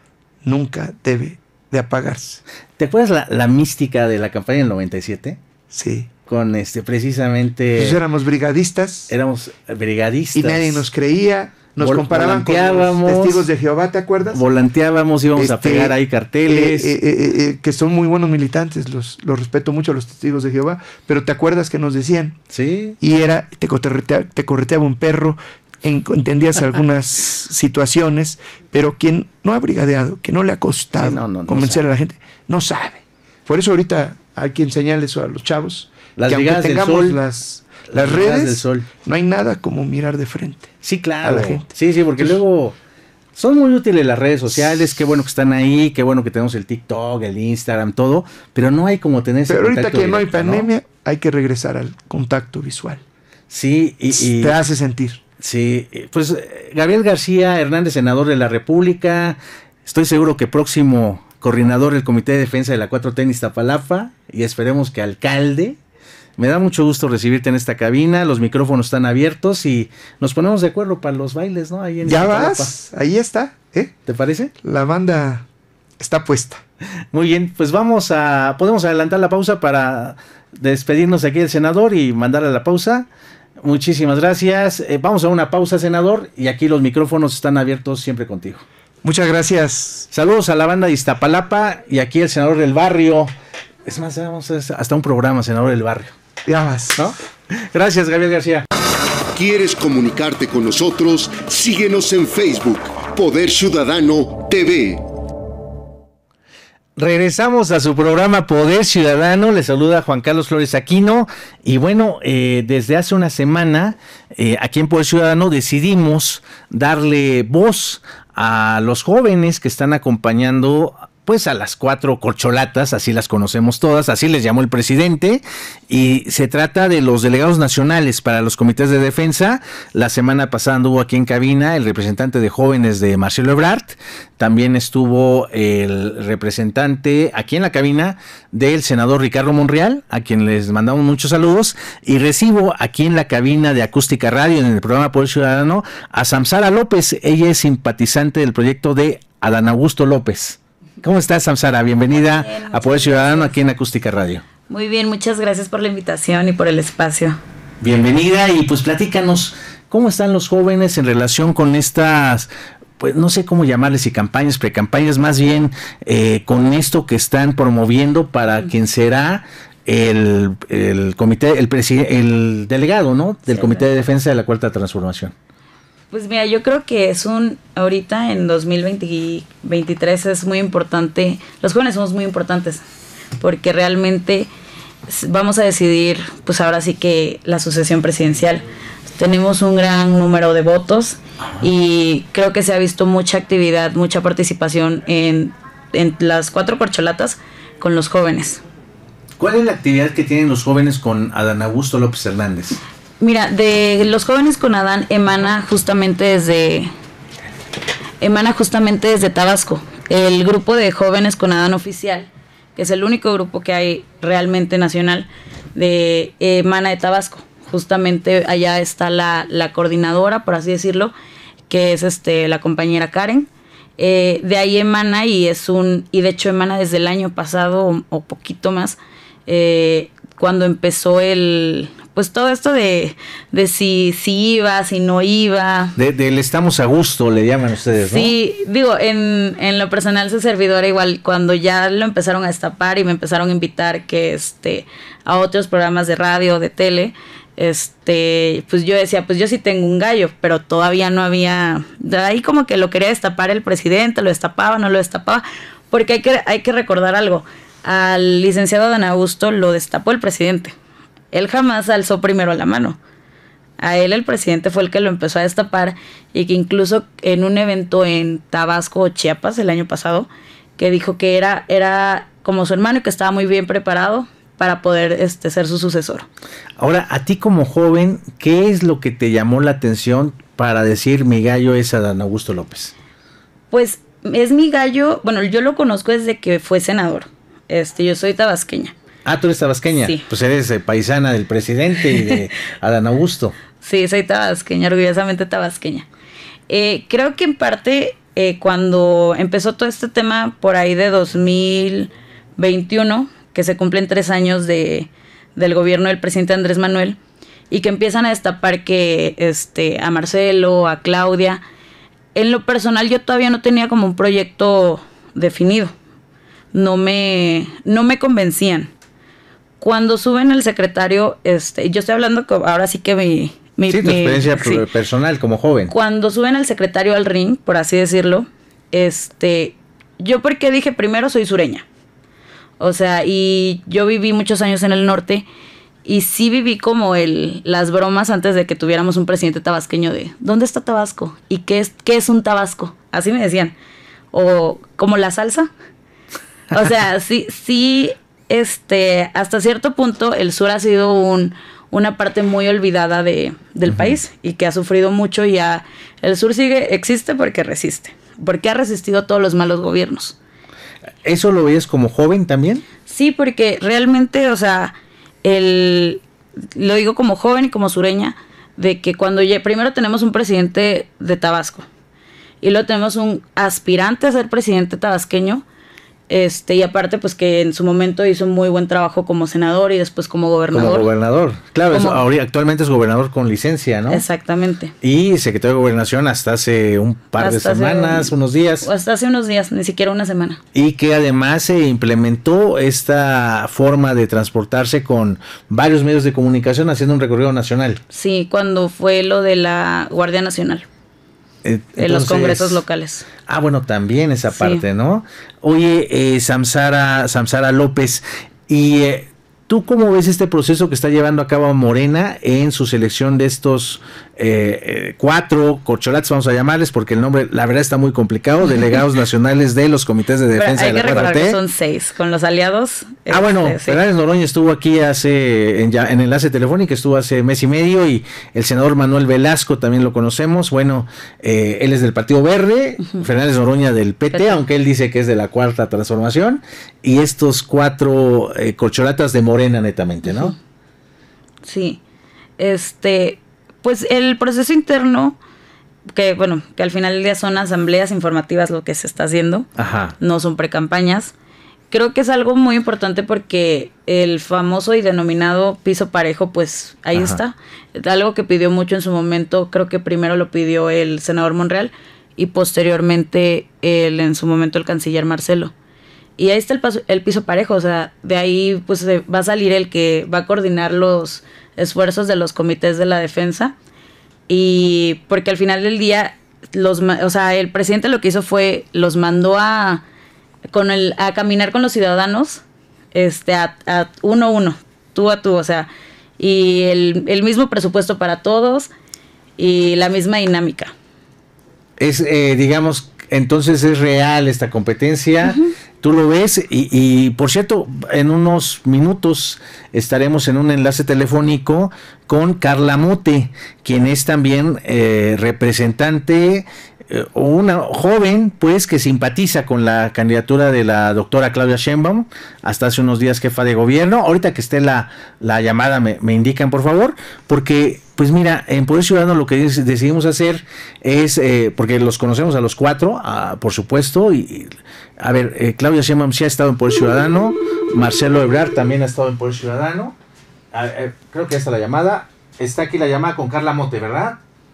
nunca debe de apagarse. ¿Te acuerdas la mística de la campaña del 97? Sí. Con precisamente... Pues éramos brigadistas. Éramos brigadistas. Y nadie nos creía. Nos comparaban con los testigos de Jehová, ¿te acuerdas? Volanteábamos, íbamos a pegar ahí carteles. Que son muy buenos militantes, los respeto mucho a los testigos de Jehová, pero ¿te acuerdas que nos decían? Sí. Y te correteaba un perro, entendías algunas situaciones, pero quien no ha brigadeado, que no le ha costado convencer a la gente, no sabe. Por eso ahorita hay que enseñarles a los chavos las que aunque tengamos del sol, las redes, del sol, no hay nada como mirar de frente. Sí, claro. A la gente. Sí, porque luego son muy útiles las redes sociales, qué bueno que están ahí, qué bueno que tenemos el TikTok, el Instagram, todo, pero no hay como tener ese contacto ahorita que directo, no hay pandemia, ¿no? Hay que regresar al contacto visual. Sí, y te hace sentir. Sí, pues Gabriel García Hernández, senador de la República, estoy seguro que próximo coordinador del Comité de Defensa de la 4T en Iztapalapa, y esperemos que alcalde. Me da mucho gusto recibirte en esta cabina, los micrófonos están abiertos y nos ponemos de acuerdo para los bailes, ¿no? Ahí en ya vas, ahí está, ¿eh? ¿Te parece? La banda está puesta. Muy bien, pues podemos adelantar la pausa para despedirnos aquí del senador y mandarle la pausa. Muchísimas gracias. Vamos a una pausa, senador, y aquí los micrófonos están abiertos siempre contigo. Muchas gracias. Saludos a la banda de Iztapalapa y aquí el senador del barrio. Es más, vamos hasta un programa, senador del barrio. Ya vas, ¿no? Gracias, Gabriel García. ¿Quieres comunicarte con nosotros? Síguenos en Facebook, Poder Ciudadano TV. Regresamos a su programa Poder Ciudadano, le saluda Juan Carlos Flores Aquino y bueno, desde hace una semana aquí en Poder Ciudadano decidimos darle voz a los jóvenes que están acompañando pues a las 4 corcholatas, así las conocemos todas, así les llamó el presidente, y se trata de los delegados nacionales para los comités de defensa. La semana pasada anduvo aquí en cabina el representante de jóvenes de Marcelo Ebrard, también estuvo el representante aquí en la cabina del senador Ricardo Monreal, a quien les mandamos muchos saludos, y recibo aquí en la cabina de Acústica Radio, en el programa Poder Ciudadano, a Samsara López. Ella es simpatizante del proyecto de Adán Augusto López. ¿Cómo estás, Samsara? Bienvenida a Poder Ciudadano aquí en Acústica Radio. Muy bien, muchas gracias por la invitación y por el espacio. Bienvenida y pues platícanos, ¿cómo están los jóvenes en relación con estas, pues no sé cómo llamarles, si campañas, precampañas, más bien con esto que están promoviendo para quien será el comité, el delegado, ¿no? Del Comité de Defensa de la Cuarta Transformación. Pues mira, yo creo que ahorita en 2023 es muy importante, los jóvenes somos muy importantes, porque realmente vamos a decidir, pues ahora sí que la sucesión presidencial. Tenemos un gran número de votos y creo que se ha visto mucha actividad, mucha participación en las 4 corcholatas con los jóvenes. ¿Cuál es la actividad que tienen los jóvenes con Adán Augusto López Hernández? Mira, de los jóvenes con Adán emana justamente desde Tabasco. El grupo de jóvenes con Adán oficial, que es el único grupo que hay realmente nacional, emana de Tabasco. Justamente allá está la coordinadora, por así decirlo, que es la compañera Karen. De ahí emana y de hecho emana desde el año pasado o poquito más, cuando empezó pues todo esto de si iba, si no iba. Del estamos a gusto, le llaman ustedes, ¿no? Sí, digo, en lo personal su servidora igual, cuando ya lo empezaron a destapar y me empezaron a invitar a otros programas de radio, de tele, pues yo decía, pues yo sí tengo un gallo, pero todavía no había, de ahí como que lo quería destapar el presidente, lo destapaba, no lo destapaba, porque hay que recordar algo, al licenciado Adán Augusto lo destapó el presidente. Él jamás alzó primero la mano. A él el presidente fue el que lo empezó a destapar y que incluso en un evento en Tabasco o Chiapas el año pasado, que dijo que era como su hermano y que estaba muy bien preparado para poder ser su sucesor. Ahora, a ti como joven, ¿qué es lo que te llamó la atención para decir mi gallo es Adán Augusto López? Pues es mi gallo, bueno, yo lo conozco desde que fue senador. Yo soy tabasqueña. Ah, ¿tú eres tabasqueña? Sí. Pues eres paisana del presidente y de Adán Augusto. Sí, soy tabasqueña, orgullosamente tabasqueña. Creo que en parte cuando empezó todo este tema por ahí de 2021, que se cumplen 3 años del gobierno del presidente Andrés Manuel, y que empiezan a destapar que a Marcelo, a Claudia. En lo personal yo todavía no tenía como un proyecto definido. No me convencían. Cuando suben al secretario, yo estoy hablando ahora sí que tu experiencia personal como joven. Cuando suben al secretario al ring, por así decirlo, yo porque dije, primero soy sureña. O sea, y yo viví muchos años en el norte y sí viví como las bromas antes de que tuviéramos un presidente tabasqueño de ¿dónde está Tabasco? ¿Y qué es un Tabasco? Así me decían. O como la salsa. O sea, sí, hasta cierto punto el sur ha sido una parte muy olvidada del país y que ha sufrido mucho y el sur existe porque resiste, porque ha resistido todos los malos gobiernos. ¿Eso lo veías como joven también? Sí, porque realmente, o sea, lo digo como joven y como sureña, de que cuando primero tenemos un presidente de Tabasco y luego tenemos un aspirante a ser presidente tabasqueño, y aparte pues que en su momento hizo un muy buen trabajo como senador y después como gobernador. Como gobernador, claro, actualmente es gobernador con licencia, ¿no? Exactamente. Y secretario de Gobernación hasta hace un par de semanas, unos días. Hasta hace unos días, ni siquiera una semana. Y que además se implementó esta forma de transportarse con varios medios de comunicación haciendo un recorrido nacional. Sí, cuando fue lo de la Guardia Nacional. En los congresos locales. Ah, bueno, también esa parte, ¿no? Oye, Samsara López, y ¿tú cómo ves este proceso que está llevando a cabo Morena en su selección de estos 4 corcholatas, vamos a llamarles, porque el nombre, la verdad, está muy complicado, delegados nacionales de los comités de defensa de la 4T? Hay que recordar que son 6, con los aliados. Fernández Noroña estuvo aquí en Enlace Telefónico, estuvo hace mes y medio, y el senador Manuel Velasco también lo conocemos. Bueno, él es del Partido Verde, Fernández Noroña del PT, aunque él dice que es de la Cuarta Transformación, y estos 4 corcholatas de Morena netamente, ¿no? Sí, pues el proceso interno, que al final del día son asambleas informativas lo que se está haciendo. Ajá. No son precampañas. Creo que es algo muy importante porque el famoso y denominado piso parejo, pues ahí está. Algo que pidió mucho en su momento, creo que primero lo pidió el senador Monreal y posteriormente en su momento el canciller Marcelo. Y ahí está el piso parejo, o sea, de ahí pues va a salir el que va a coordinar los esfuerzos de los comités de la defensa y porque al final del día el presidente lo que hizo fue los mandó a caminar con los ciudadanos, a uno a uno, tú a tú, o sea, y el mismo presupuesto para todos y la misma dinámica. Es, digamos, entonces es real esta competencia. Uh-huh. Tú lo ves y por cierto, en unos minutos estaremos en un enlace telefónico con Carla Mote, quien es también representante, una joven pues que simpatiza con la candidatura de la doctora Claudia Sheinbaum, hasta hace unos días jefa de gobierno. Ahorita que esté la llamada me indican, por favor, porque pues mira, en Poder Ciudadano lo que decidimos hacer es, porque los conocemos a los cuatro, por supuesto, y a ver, Claudia Sheinbaum sí ha estado en Poder Ciudadano, Marcelo Ebrard también ha estado en Poder Ciudadano, creo que esta la llamada, está aquí la llamada con Carla Mote, ¿verdad?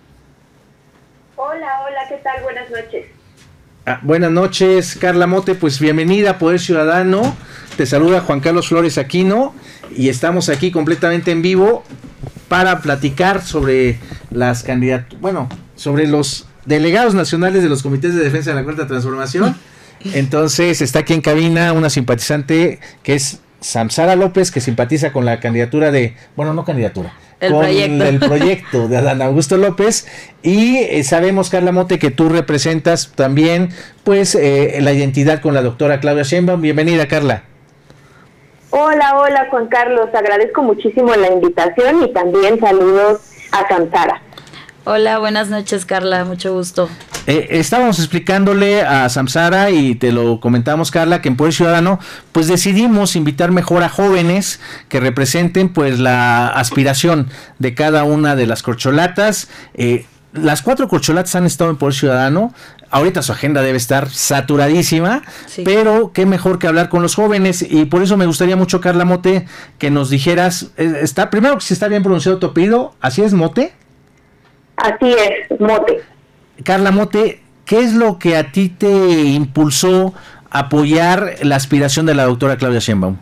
Hola, ¿qué tal? Buenas noches. Buenas noches, Carla Mote, pues bienvenida a Poder Ciudadano, te saluda Juan Carlos Flores Aquino, y estamos aquí completamente en vivo para platicar sobre las candidaturas, bueno, sobre los delegados nacionales de los comités de defensa de la Cuarta Transformación. Entonces está aquí en cabina una simpatizante que es Samsara López, que simpatiza con la candidatura de, bueno, no candidatura, el proyecto de Adán Augusto López, y sabemos, Carla Mote, que tú representas también pues la identidad con la doctora Claudia Sheinbaum. Bienvenida, Carla. Hola Juan Carlos, agradezco muchísimo la invitación y también saludos a Samsara. Hola, buenas noches, Carla, mucho gusto. Estábamos explicándole a Samsara y te lo comentamos, Carla, que en Poder Ciudadano pues decidimos invitar mejor a jóvenes que representen pues la aspiración de cada una de las corcholatas. Las 4 corcholatas han estado en Poder Ciudadano. Ahorita su agenda debe estar saturadísima, sí, pero qué mejor que hablar con los jóvenes, y por eso me gustaría mucho, Carla Mote, que nos dijeras, primero, si está bien pronunciado tu apellido, ¿así es, Mote? Así es, Mote. Carla Mote, ¿qué es lo que a ti te impulsó a apoyar la aspiración de la doctora Claudia Sheinbaum?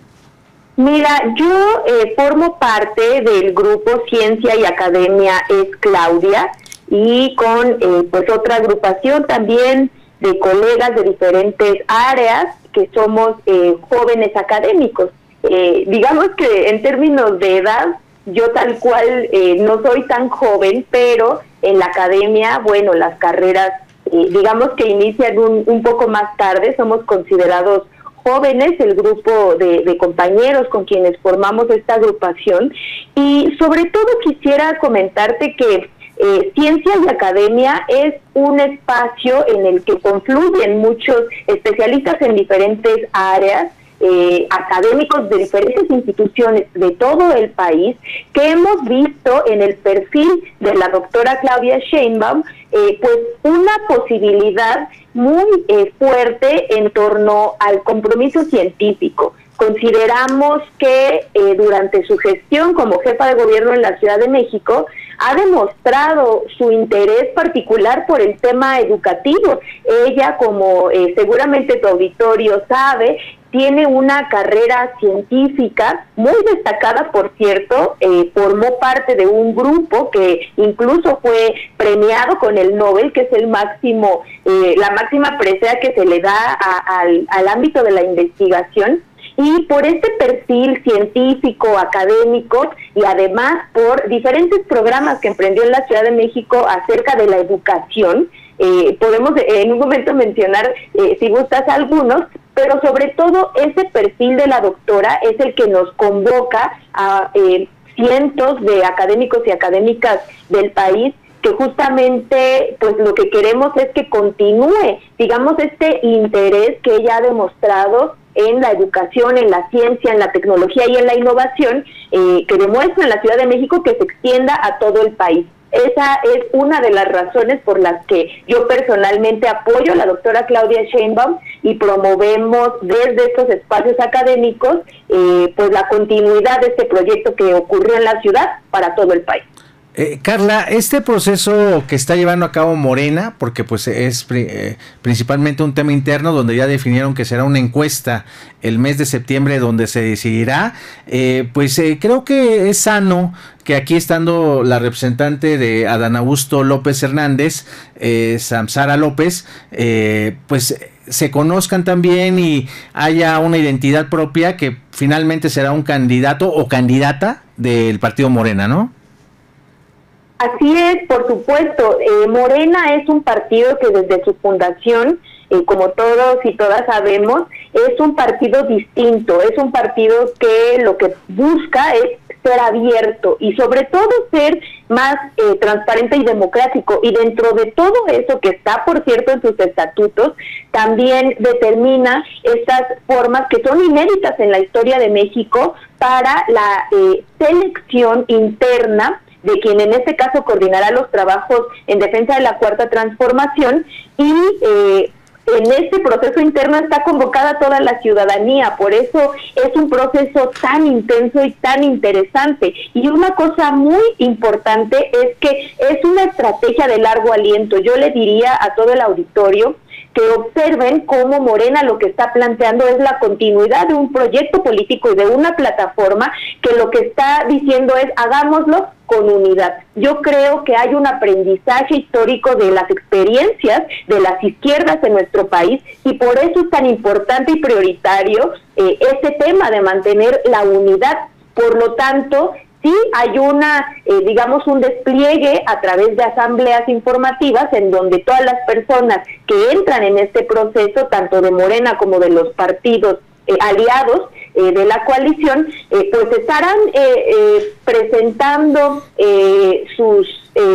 Mira, yo formo parte del grupo Ciencia y Academia es Claudia, y con pues otra agrupación también de colegas de diferentes áreas que somos jóvenes académicos. Digamos que en términos de edad, yo tal cual no soy tan joven, pero en la academia, bueno, las carreras digamos que inician un poco más tarde, somos considerados jóvenes, el grupo de compañeros con quienes formamos esta agrupación, y sobre todo quisiera comentarte que Ciencia y Academia es un espacio en el que confluyen muchos especialistas en diferentes áreas, académicos de diferentes instituciones de todo el país, que hemos visto en el perfil de la doctora Claudia Sheinbaum pues una posibilidad muy fuerte en torno al compromiso científico. Consideramos que durante su gestión como jefa de gobierno en la Ciudad de México ha demostrado su interés particular por el tema educativo. Ella, como seguramente tu auditorio sabe, tiene una carrera científica muy destacada, por cierto, formó parte de un grupo que incluso fue premiado con el Nobel, que es el máximo, la máxima presea que se le da al ámbito de la investigación. Y por este perfil científico, académico, y además por diferentes programas que emprendió en la Ciudad de México acerca de la educación, podemos en un momento mencionar, si gustas, algunos, pero sobre todo ese perfil de la doctora es el que nos convoca a cientos de académicos y académicas del país, que justamente pues lo que queremos es que continúe, digamos, este interés que ella ha demostrado en la educación, en la ciencia, en la tecnología y en la innovación, que demuestra en la Ciudad de México, que se extienda a todo el país. Esa es una de las razones por las que yo personalmente apoyo a la doctora Claudia Sheinbaum y promovemos desde estos espacios académicos pues la continuidad de este proyecto que ocurrió en la ciudad para todo el país. Carla, este proceso que está llevando a cabo Morena, porque pues es principalmente un tema interno donde ya definieron que será una encuesta el mes de septiembre donde se decidirá, creo que es sano que aquí estando la representante de Adán Augusto López Hernández, Samsara López, se conozcan también y haya una identidad propia que finalmente será un candidato o candidata del partido Morena, ¿no? Así es, por supuesto. Morena es un partido que desde su fundación, como todos y todas sabemos, es un partido distinto, es un partido que lo que busca es ser abierto y sobre todo ser más transparente y democrático, y dentro de todo eso que está, por cierto, en sus estatutos, también determina estas formas que son inéditas en la historia de México para la selección interna de quien en este caso coordinará los trabajos en defensa de la Cuarta Transformación, y en este proceso interno está convocada toda la ciudadanía. Por eso es un proceso tan intenso y tan interesante. Y una cosa muy importante es que es una estrategia de largo aliento. Yo le diría a todo el auditorio que observen cómo Morena lo que está planteando es la continuidad de un proyecto político y de una plataforma que lo que está diciendo es hagámoslo con unidad. Yo creo que hay un aprendizaje histórico de las experiencias de las izquierdas en nuestro país, y por eso es tan importante y prioritario este tema de mantener la unidad. Por lo tanto, sí hay un despliegue a través de asambleas informativas en donde todas las personas que entran en este proceso, tanto de Morena como de los partidos aliados de la coalición, pues estarán presentando sus,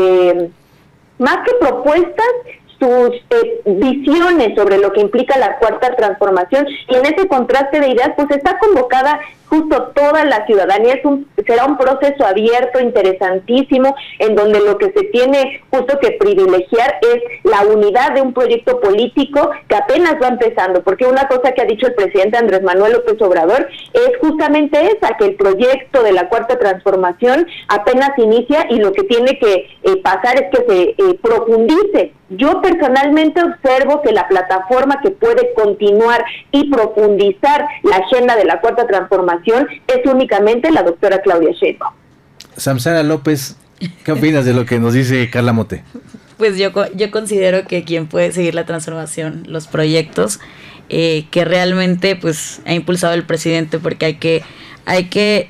más que propuestas, sus visiones sobre lo que implica la Cuarta Transformación, y en ese contraste de ideas pues está convocada justo toda la ciudadanía. Será un proceso abierto, interesantísimo, en donde lo que se tiene justo que privilegiar es la unidad de un proyecto político que apenas va empezando, porque una cosa que ha dicho el presidente Andrés Manuel López Obrador es justamente esa, que el proyecto de la Cuarta Transformación apenas inicia y lo que tiene que pasar es que se profundice. Yo personalmente observo que la plataforma que puede continuar y profundizar la agenda de la Cuarta Transformación es únicamente la doctora Claudia Sheinbaum. Samsara López, ¿qué opinas de lo que nos dice Carla Mote? Pues yo considero que quien puede seguir la transformación, los proyectos que realmente pues ha impulsado el presidente, porque hay que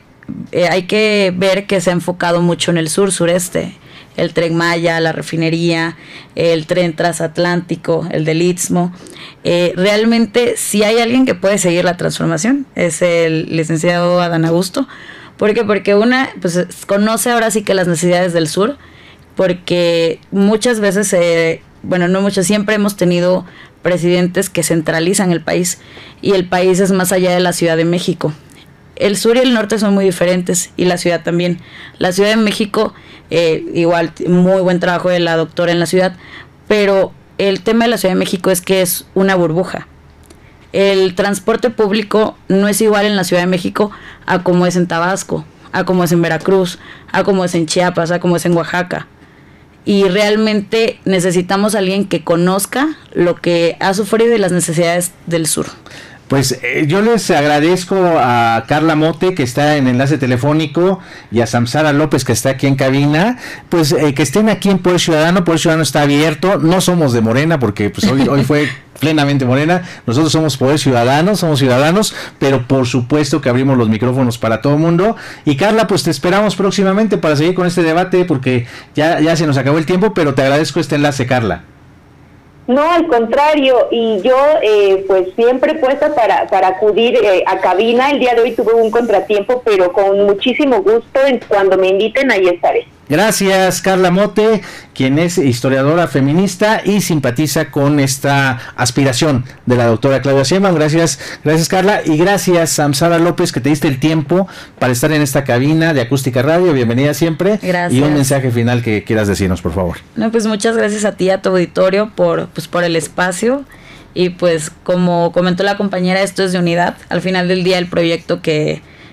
ver que se ha enfocado mucho en el sureste. El Tren Maya, la refinería, el tren transatlántico, el del Istmo. Realmente, si hay alguien que puede seguir la transformación, es el licenciado Adán Augusto. ¿Por qué? Porque conoce ahora sí que las necesidades del sur, porque muchas veces, siempre hemos tenido presidentes que centralizan el país, y el país es más allá de la Ciudad de México. El sur y el norte son muy diferentes, y la ciudad también. La Ciudad de México, igual, muy buen trabajo de la doctora en la ciudad, pero el tema de la Ciudad de México es que es una burbuja. El transporte público no es igual en la Ciudad de México a como es en Tabasco, a como es en Veracruz, a como es en Chiapas, a como es en Oaxaca. Y realmente necesitamos a alguien que conozca lo que ha sufrido y las necesidades del sur. Pues yo les agradezco a Carla Mote, que está en enlace telefónico, y a Samsara López, que está aquí en cabina, pues que estén aquí en Poder Ciudadano. Poder Ciudadano está abierto, no somos de Morena, porque pues hoy fue plenamente Morena. Nosotros somos Poder Ciudadano, somos ciudadanos, pero por supuesto que abrimos los micrófonos para todo el mundo. Y Carla, pues te esperamos próximamente para seguir con este debate, porque ya se nos acabó el tiempo, pero te agradezco este enlace, Carla. No, al contrario, y yo pues siempre puesta para acudir a cabina. El día de hoy tuve un contratiempo, pero con muchísimo gusto, cuando me inviten ahí estaré. Gracias, Carla Mote, quien es historiadora feminista y simpatiza con esta aspiración de la doctora Claudia Sheinbaum. Gracias, Carla, y gracias, Samsara López, que te diste el tiempo para estar en esta cabina de Acústica Radio. Bienvenida siempre. Gracias. Y un mensaje final que quieras decirnos, por favor. No, pues muchas gracias a ti y a tu auditorio por el espacio. Y pues como comentó la compañera, esto es de unidad. Al final del día, el proyecto que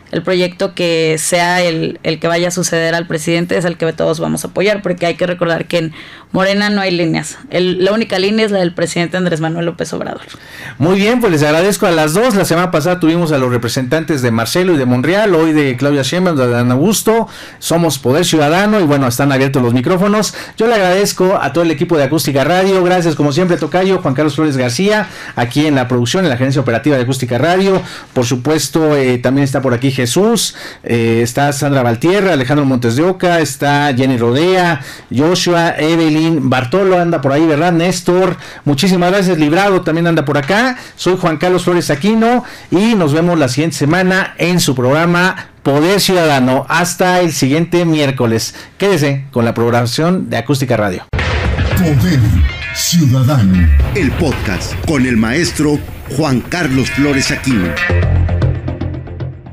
el proyecto que sea el que vaya a suceder al presidente es el que todos vamos a apoyar, porque hay que recordar que en Morena no hay líneas. La única línea es la del presidente Andrés Manuel López Obrador. Muy bien, pues les agradezco a las dos. La semana pasada tuvimos a los representantes de Marcelo y de Monreal, hoy de Claudia Sheinbaum, de Adán Augusto. Somos Poder Ciudadano y bueno, están abiertos los micrófonos. Yo le agradezco a todo el equipo de Acústica Radio. Gracias como siempre, tocayo Juan Carlos Flores García, aquí en la producción, en la gerencia operativa de Acústica Radio. Por supuesto, también está por aquí Jesús, está Sandra Valtierra, Alejandro Montes de Oca, está Jenny Rodea, Joshua, Evelyn, Bartolo anda por ahí, ¿verdad? Néstor, muchísimas gracias. Librado también anda por acá. Soy Juan Carlos Flores Aquino y nos vemos la siguiente semana en su programa Poder Ciudadano. Hasta el siguiente miércoles. Quédese con la programación de Acústica Radio. Poder Ciudadano. El podcast con el maestro Juan Carlos Flores Aquino.